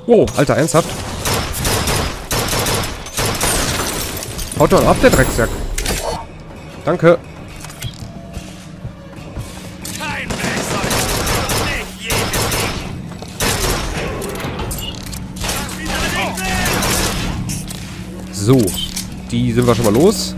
Oh, Alter, ernsthaft? Haut doch ab, der Drecksack. Danke. So, die sind wir schon mal los.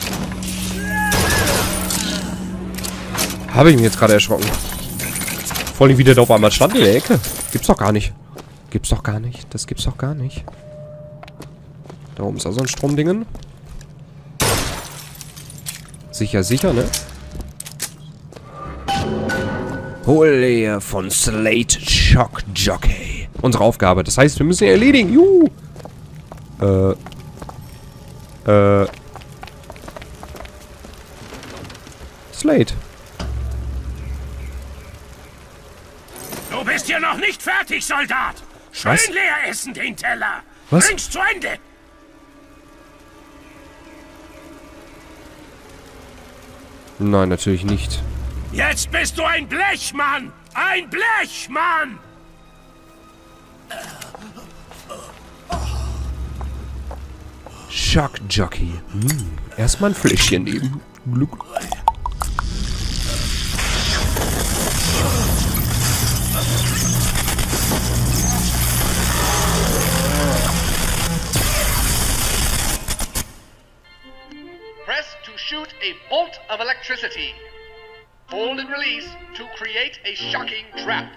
Habe ich mich jetzt gerade erschrocken. Vor allem, wie der da auf einmal stand in der Ecke. Gibt's doch gar nicht. Gibt's doch gar nicht. Das gibt's doch gar nicht. Da oben ist also ein Stromdingen. Sicher, sicher, ne? Hole von Slate Shock Jockey. Unsere Aufgabe. Das heißt, wir müssen ihn erledigen. Juhu. Slate. Du bist hier noch nicht fertig, Soldat. Schön Was? leer essen den Teller. Was? Bring's zu Ende. Nein, natürlich nicht. Jetzt bist du ein Blechmann. Ein Blechmann. Shock Jockey. Erstmal ein Fläschchen nehmen. Glück. Press to shoot a bolt of electricity. Hold and release to create a shocking trap.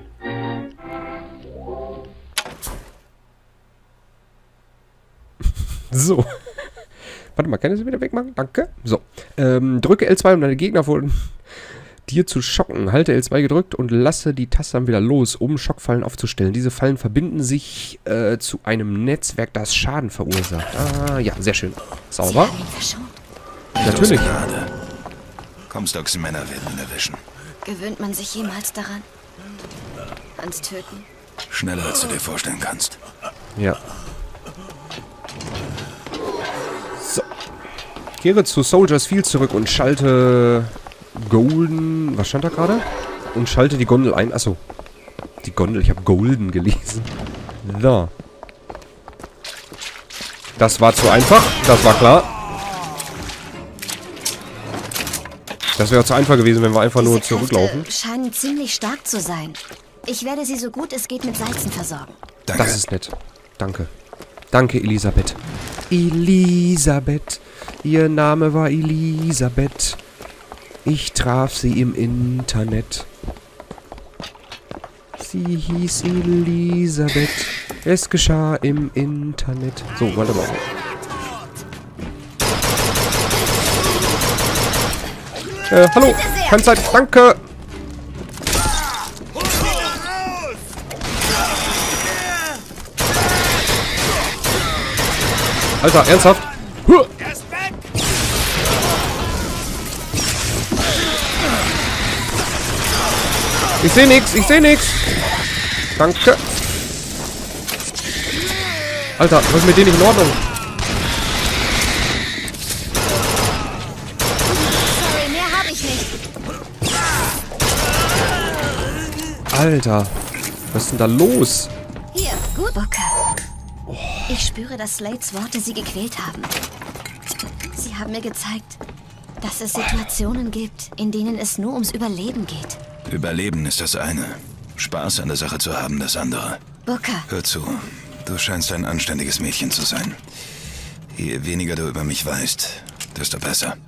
So. Warte mal, kann ich sie wieder wegmachen? Danke. So. Drücke L2, um deine Gegner von dir zu schocken. Halte L2 gedrückt und lasse die Taste dann wieder los, um Schockfallen aufzustellen. Diese Fallen verbinden sich zu einem Netzwerk, das Schaden verursacht. Ah, ja, sehr schön. Sauber. Natürlich. Comstocks Männer werden ihn erwischen. Gewöhnt man sich jemals daran? Ans Töten? Schneller, als du dir vorstellen kannst. Ja. So. Kehre zu Soldiers Field zurück und schalte Golden... Was stand da gerade? Und schalte die Gondel ein. Achso. Die Gondel, ich habe Golden gelesen. So. Das war zu einfach. Das war klar. Das wäre zu einfach gewesen, wenn wir einfach nur Diese Kräfte zurücklaufen. scheinen ziemlich stark zu sein. Ich werde sie so gut es geht mit Salzen versorgen. Danke. Das ist nett. Danke. Danke, Elisabeth. Elisabeth. Ihr Name war Elisabeth. Ich traf sie im Internet. Sie hieß Elisabeth. Es geschah im Internet. So, warte mal. Hallo. Keine Zeit. Danke. Alter, ernsthaft? Huh. Ich sehe nichts, ich sehe nichts. Danke. Alter, was ist mit denen nicht in Ordnung? Sorry, mehr habe ich nicht. Alter, was ist denn da los? Hier, gut, Booker. Ich spüre, dass Slates Worte sie gequält haben. Sie haben mir gezeigt, dass es Situationen gibt, in denen es nur ums Überleben geht. Überleben ist das eine. Spaß an der Sache zu haben, das andere. Booker, Hör zu, du scheinst ein anständiges Mädchen zu sein. Je weniger du über mich weißt, desto besser.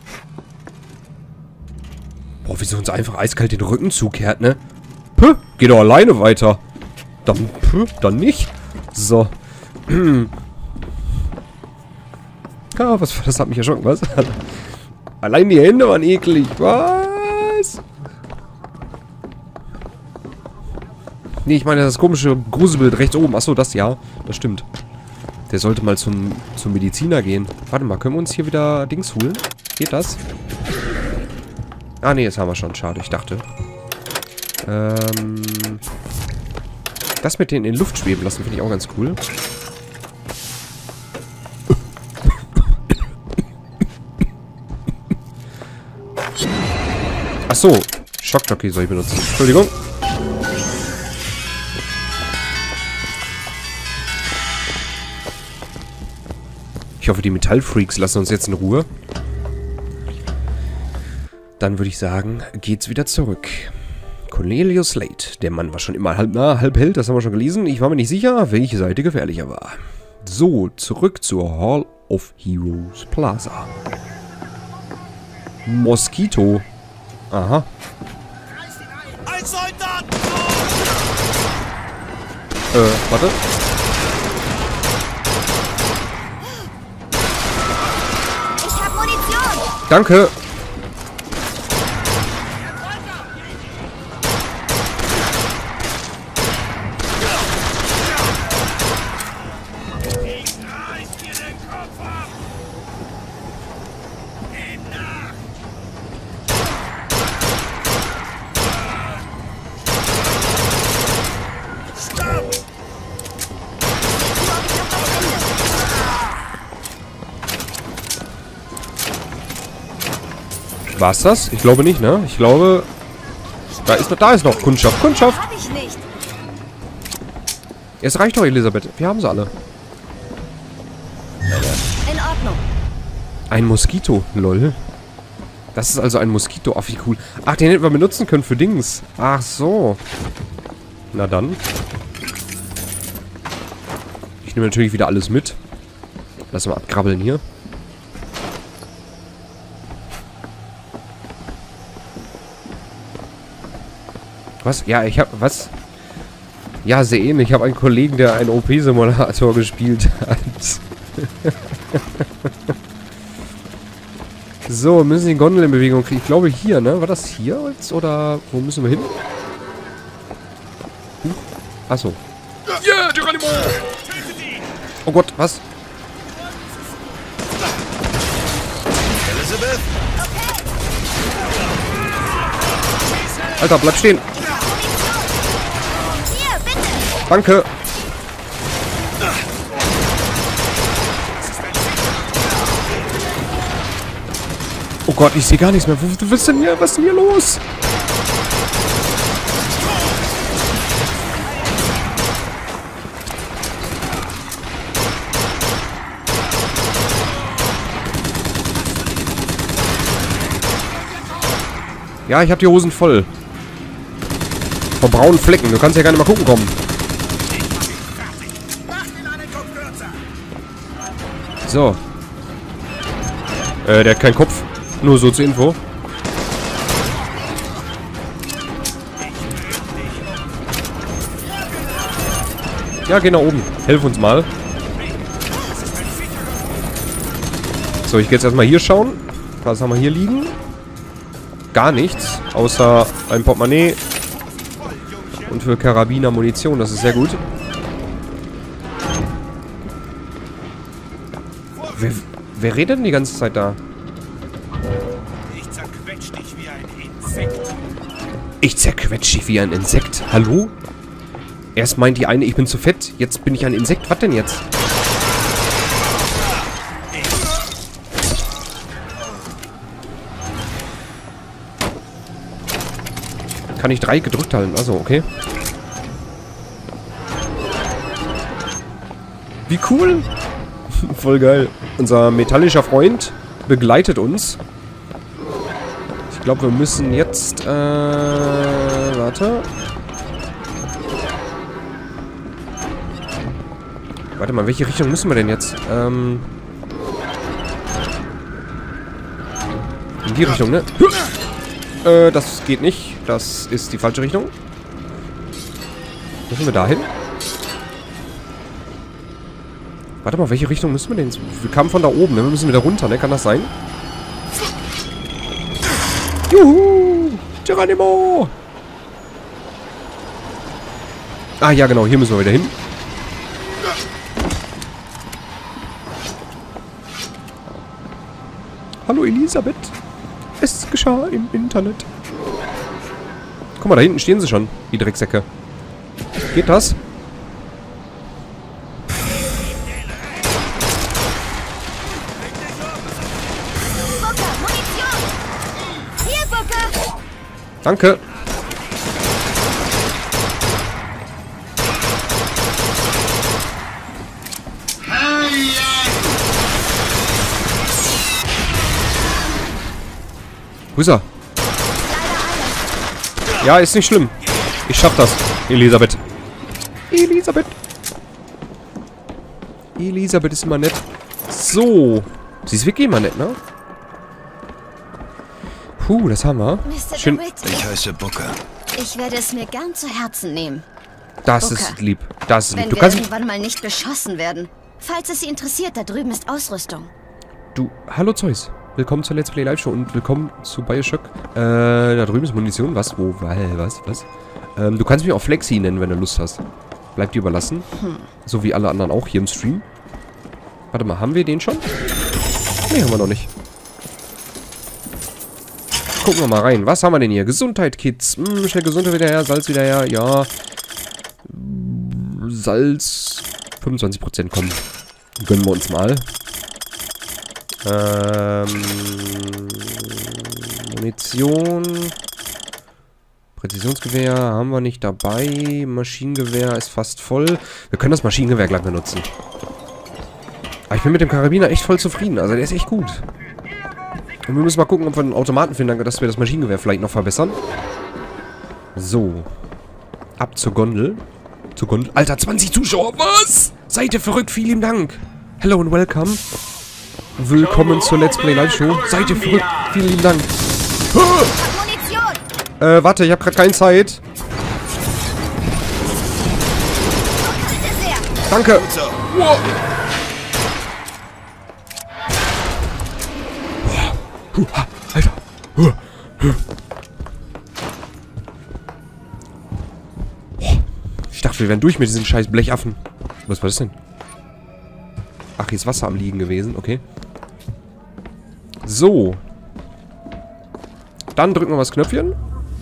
Boah, wie sie uns einfach eiskalt den Rücken zukehrt, ne? Puh, geh doch alleine weiter. Dann, dann nicht. So. Ah, was, das hat mich erschrocken, was? Allein die Hände waren eklig, was? Nee, ich meine das komische Gruselbild rechts oben. Achso, das ja. Das stimmt. Der sollte mal zum Mediziner gehen. Warte mal, können wir uns hier wieder Dings holen? Geht das? Ah, nee, das haben wir schon. Schade, ich dachte. Das mit denen in Luft schweben lassen, finde ich auch ganz cool. Ach so, Schockjockey soll ich benutzen. Entschuldigung. Ich hoffe, die Metallfreaks lassen uns jetzt in Ruhe. Dann würde ich sagen, geht's wieder zurück. Cornelius Slate. Der Mann war schon immer halb nah, halb Held. Das haben wir schon gelesen. Ich war mir nicht sicher, welche Seite gefährlicher war. So, zurück zur Hall of Heroes Plaza. Moskito. Aha. Ein Soldat! Warte. Ich hab Munition! Danke. War's das? Ich glaube nicht, ne? Ich glaube... Da ist noch Kundschaft. Kundschaft! Hab ich nicht. Es reicht doch, Elisabeth. Wir haben sie alle. In Ordnung. Ein Moskito. Lol. Das ist also ein Moskito. Ach, wie cool. Ach, den hätten wir benutzen können für Dings. Ach so. Na dann. Ich nehme natürlich wieder alles mit. Lass mal abkrabbeln hier. Was? Ja, ich hab... Was? Ja, sehr ähnlich. Ich habe einen Kollegen, der einen OP-Simulator gespielt hat. So, wir müssen die Gondel in Bewegung kriegen. Ich glaube hier, ne? War das hier jetzt? Oder wo müssen wir hin? Achso. Ja, Geronimo! Oh Gott, was? Elizabeth? Alter, bleib stehen. Hier, bitte. Danke. Oh Gott, ich sehe gar nichts mehr. Was ist denn hier? Was ist denn hier los? Ja, ich habe die Hosen voll. Von braunen Flecken. Du kannst ja gar nicht mal gucken kommen. So. Der hat keinen Kopf. Nur so zur Info. Ja, geh nach oben. Helf uns mal. So, ich gehe jetzt erstmal hier schauen. Was haben wir hier liegen? Gar nichts. Außer ein Portemonnaie. Und für Karabiner Munition. Das ist sehr gut. Wer redet denn die ganze Zeit da? Ich zerquetsch dich wie ein Insekt. Ich zerquetsch dich wie ein Insekt. Hallo? Erst meint die eine, ich bin zu fett. Jetzt bin ich ein Insekt. Was denn jetzt? Kann ich 3 gedrückt halten? Also, okay. Wie cool. Voll geil. Unser metallischer Freund begleitet uns. Ich glaube, wir müssen jetzt... Warte. Warte mal, welche Richtung müssen wir denn jetzt? In die Richtung, ne? Das geht nicht. Das ist die falsche Richtung. Müssen wir da hin? Warte mal, welche Richtung müssen wir denn? Wir kamen von da oben, ne? Wir müssen wieder runter, ne? Kann das sein? Juhu! Geronimo! Ah, ja, genau. Hier müssen wir wieder hin. Hallo, Elisabeth. Es geschah im Internet. Guck mal, da hinten stehen sie schon, die Drecksäcke. Geht das? Booker, Munition. Hier, Booker. Danke. Wo ist er? Ja, ist nicht schlimm. Ich schaff das. Elisabeth. Elisabeth. Elisabeth ist immer nett. So. Sie ist wirklich immer nett, ne? Puh, das haben wir. Mr. Schön. DeWitt, Ich heiße Booker. ich werde es mir gern zu Herzen nehmen. Das Booker. ist lieb. Das ist lieb. Wenn Du wir kannst... irgendwann mal nicht beschossen werden. Falls es Sie interessiert, da drüben ist Ausrüstung. Du... Hallo Zeus. Willkommen zur Let's Play Live Show und willkommen zu Bioshock. Da drüben ist Munition. Was? Wo? Was? Du kannst mich auch Flexi nennen, wenn du Lust hast. Bleibt dir überlassen. So wie alle anderen auch hier im Stream. Warte mal, haben wir den schon? Nee, haben wir noch nicht. Gucken wir mal rein. Was haben wir denn hier? Gesundheit, Kids. Schnell Gesundheit wieder her, Salz wieder her. Ja. Salz. 25% kommen. Gönnen wir uns mal. Munition. Präzisionsgewehr haben wir nicht dabei. Maschinengewehr ist fast voll. Wir können das Maschinengewehr gleich benutzen. Aber ich bin mit dem Karabiner echt voll zufrieden. Also der ist echt gut. Und wir müssen mal gucken, ob wir einen Automaten finden, dass wir das Maschinengewehr vielleicht noch verbessern. So. Ab zur Gondel. Zur Gondel. Alter, 20 Zuschauer. Was? Seid ihr verrückt? Vielen Dank. Hello und welcome. Willkommen zur Let's Play Live Show. Seid ihr verrückt? Vielen lieben Dank. Munition! Warte, ich habe gerade keine Zeit. Danke. Wow. Alter. Ich dachte, wir wären durch mit diesen scheiß Blechaffen. Was war das denn? Ach, hier ist Wasser am Liegen gewesen. Okay. So. Dann drücken wir mal das Knöpfchen.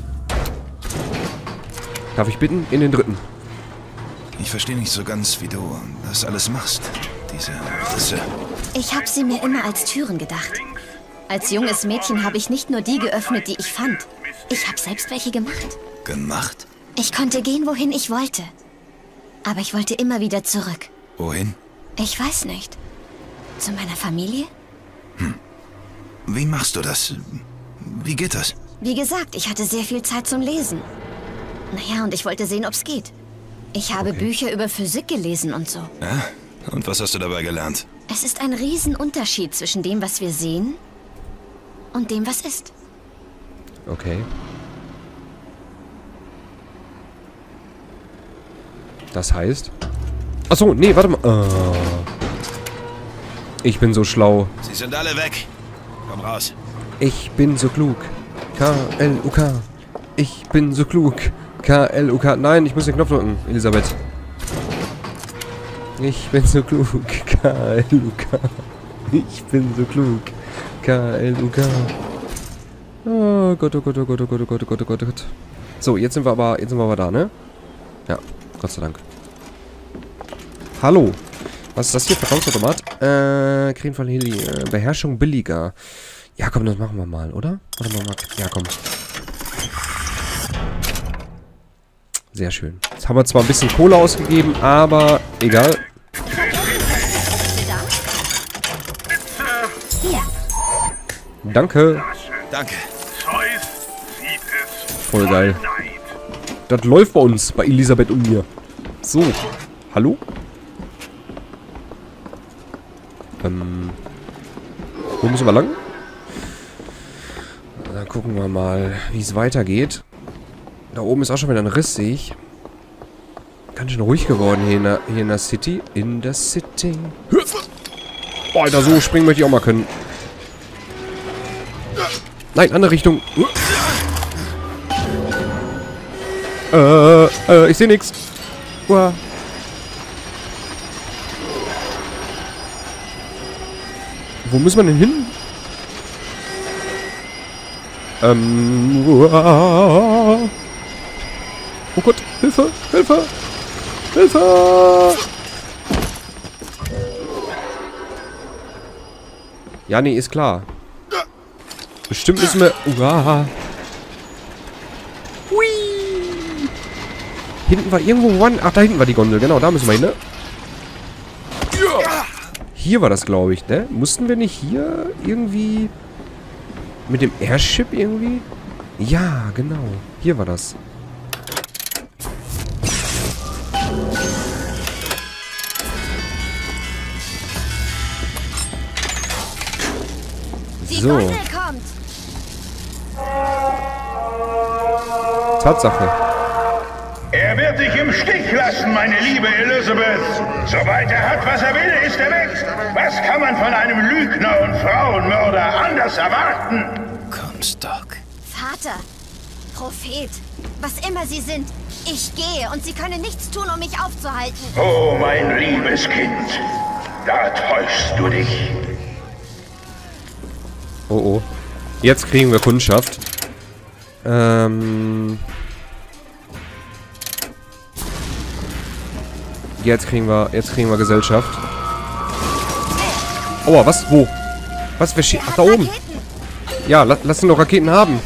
Darf ich bitten? In den dritten. Ich verstehe nicht so ganz, wie du das alles machst. Diese Risse. Ich habe sie mir immer als Türen gedacht. Als junges Mädchen habe ich nicht nur die geöffnet, die ich fand. Ich habe selbst welche gemacht. Gemacht? Ich konnte gehen, wohin ich wollte. Aber ich wollte immer wieder zurück. Wohin? Ich weiß nicht. Zu meiner Familie? Wie machst du das? Wie geht das? Wie gesagt, ich hatte sehr viel Zeit zum Lesen. Naja, und ich wollte sehen, ob's geht. Ich habe Bücher über Physik gelesen und so. Ja? Und was hast du dabei gelernt? Es ist ein Riesenunterschied zwischen dem, was wir sehen und dem, was ist. Okay. Das heißt... Achso, nee, warte mal. Oh. Ich bin so schlau. Sie sind alle weg. Komm raus. Ich bin so klug. K-L-U-K. Ich bin so klug. K-L-U-K. Nein, ich muss den Knopf drücken, Elisabeth. Ich bin so klug. K-L-U-K. Ich bin so klug. K-L-U-K. Oh Gott, oh Gott, oh Gott, oh Gott, oh Gott, oh Gott, oh Gott, oh Gott. So, jetzt sind wir aber da, ne? Ja, Gott sei Dank. Hallo. Was ist das hier? Verkaufsautomat? Krenfall Heli. Beherrschung billiger. Ja, komm, das machen wir mal, oder? Warte mal. Ja, komm. Sehr schön. Jetzt haben wir zwar ein bisschen Kohle ausgegeben, aber egal. Hier. Danke. Danke. Zeus sieht es Voll geil. Neid. Das läuft bei uns, bei Elisabeth und mir. So. Hallo? Wo müssen wir lang? Dann gucken wir mal, wie es weitergeht. Da oben ist auch schon wieder ein Riss, sehe ich. Ganz schön ruhig geworden hier in der City. In der City. Oh, Alter, so springen möchte ich auch mal können. Nein, andere Richtung. Ich sehe nichts. Uah. Wo muss man denn hin? Uah. Oh Gott, Hilfe, Hilfe, Hilfe! Ja, nee, ist klar. Bestimmt müssen wir... Uah. Hui. Hinten war irgendwo... Ach, da hinten war die Gondel. Genau, da müssen wir hin, ne? Hier war das, glaube ich, ne? Mussten wir nicht hier irgendwie... Mit dem Airship irgendwie? Ja, genau. Hier war das. Die So. Gondel kommt. Tatsache. Er wird dich im Stich lassen, meine liebe Elizabeth. Sobald er hat, was er will, ist er weg. Was kann man von einem Lügner und Frauenmörder anders erwarten? Komm's, Doc. Vater, Prophet, was immer Sie sind, ich gehe und Sie können nichts tun, um mich aufzuhalten. Oh, mein liebes Kind, da täuschst du dich. Oh oh. Jetzt kriegen wir Kundschaft. Jetzt kriegen wir Gesellschaft. Aua, was? Wo? Was? Wer schießt? Ach, da oben. Raketen. Ja, lass ihn doch Raketen haben.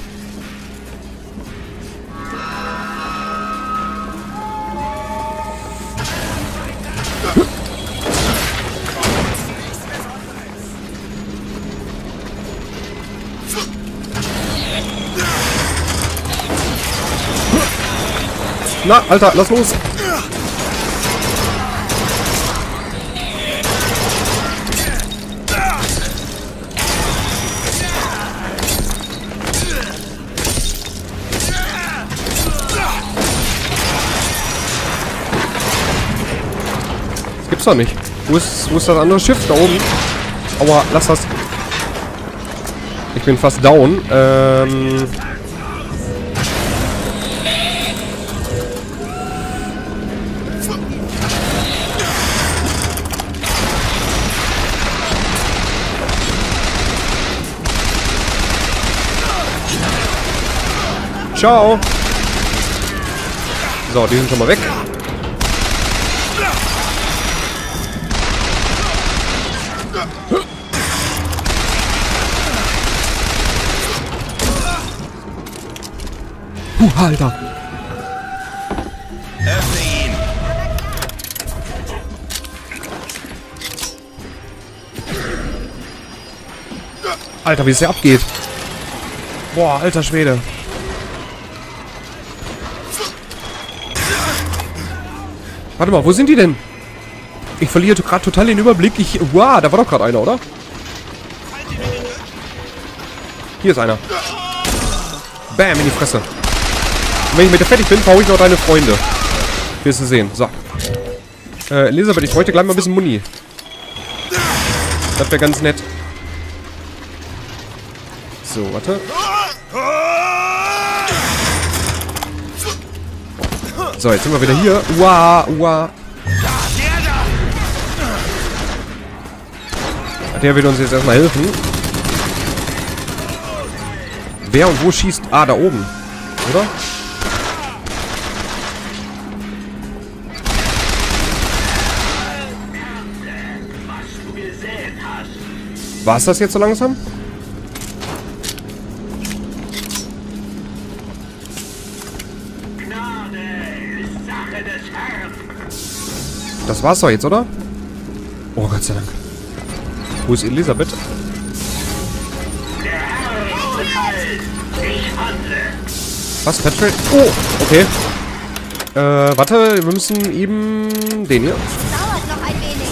Na, Alter, lass los. Das gibt's doch nicht. Wo ist das andere Schiff? Da oben. Aua, lass das. Ich bin fast down. Ciao. So, die sind schon mal weg. Alter. Öffne ihn. Alter, wie es hier abgeht. Boah, alter Schwede. Warte mal, wo sind die denn? Ich verliere gerade total den Überblick. Wow, da war doch gerade einer, oder? Hier ist einer. Bam, in die Fresse. Und wenn ich mit der fertig bin, brauche ich noch deine Freunde. Wirst du sehen. So. Elisabeth, ich bräuchte gleich mal ein bisschen Muni. Das wäre ganz nett. So, warte. So, jetzt sind wir wieder hier. Uah, uah. Der wird uns jetzt erstmal helfen. Wer und wo schießt? Ah, da oben. Oder? War es das jetzt so langsam? Das war's doch jetzt, oder? Oh, Gott sei Dank. Wo ist Elisabeth? Was, Patrick? Oh, okay. Warte, wir müssen eben den hier. Dauert noch ein wenig.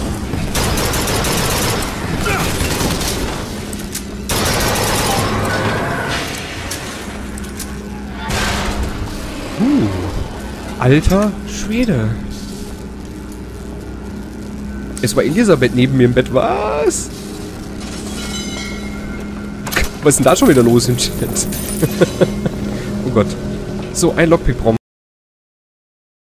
Alter Schwede. Es war Elisabeth neben mir im Bett. Was? Was ist denn da schon wieder los im Chat? Oh Gott. So, ein Lockpick brauchen wir.